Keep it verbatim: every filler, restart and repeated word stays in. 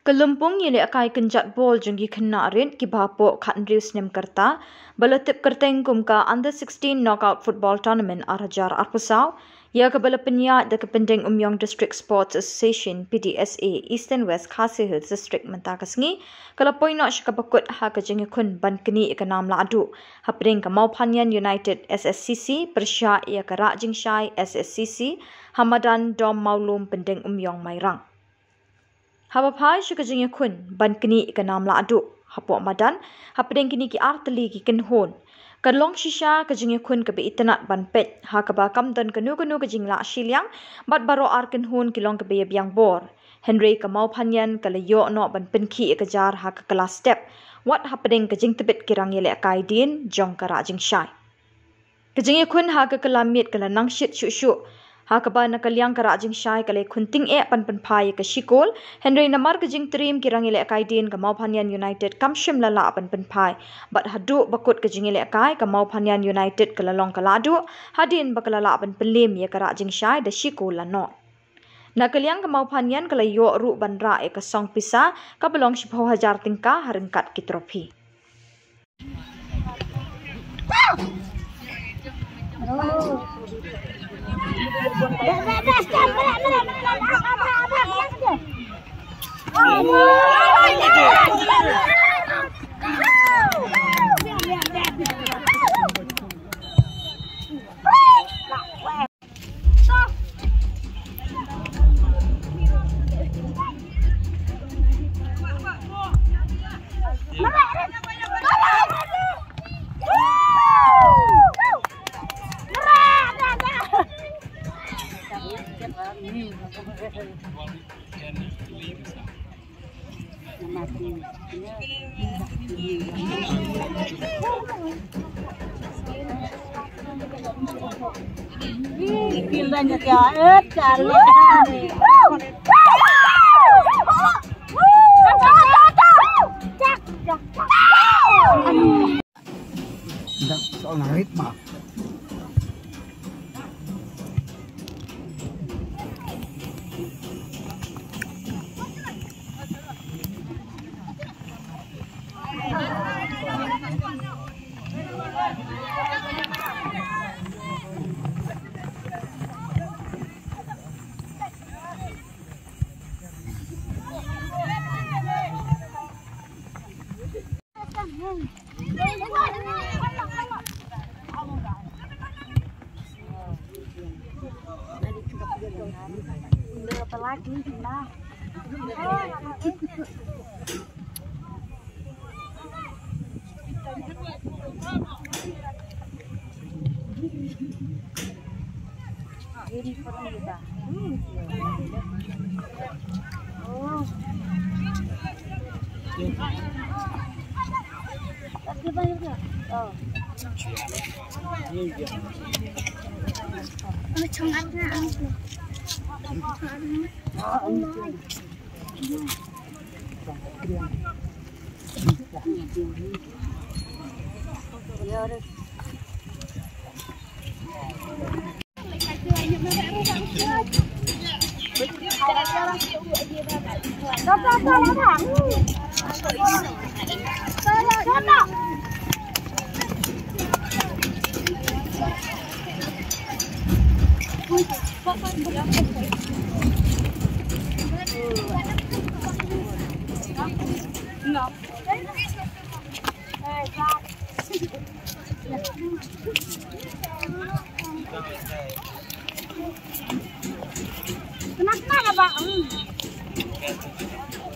Kelumpung yele akai kenjat bol jenggi kena rin ki bapo khat rius nem karta balatip kerteng kumka under sixteen knockout football tournament arhajar arpusau ya ke bala penyat de kependeng Umyong District Sports Association P D S A Eastern West Khasi Hills District mentakasngi kala poinok shikapakut ha ke jengi kun ban keni ikanam la adu hapring ke Mawphanain United S S C C persya ya ke Rahjingshai S S C C Hamadan dom maulum pendeng Umyong Mairang. Hapapai syukajengnya kun ban kini ikanam la adu hapo madan hapdeng kini ki arteli ki kenhon kadlong shisha kajengnya kun ke itanat ban pet ha ka bakam dan kanu kanu kajing la Shillong bat baro ar kenhon kilong ke be biang bor Henry ka Mawphanain kala yo no ban penki ikajar ha ka kelas step wat hapdeng kajing tebet kirang yele kai din Jong ka Rahjingshai kajengnya kun ha ka kelamit kala nangshit shu Hakaba nakaliang ka Rahjingshai kale kunting e pan pan pai ka shikol Henry namar ka jing trim kirang ile kaidin ka Mawphanain United kamshim lala pan pan pai bat hadu bakut ka jing ile kai ka Mawphanain United ka lalong ka ladu hadin bakalala pan Pynliem ya ka Rahjingshai da shikol la no nakaliang ka Mawphanain kala yo ru ban ra e ka song pisa ka belong shipho hajar tingka harengkat ki trofi oh. Dah dah dah stop berat berat berat apa apa apa dia. Oh. Banyak ya, eh, cari. Tidak soal ritme. Apa lagi nah ini foto kita oh tapi banyak ya oh oh cengatnya No. Kenapa, Pak?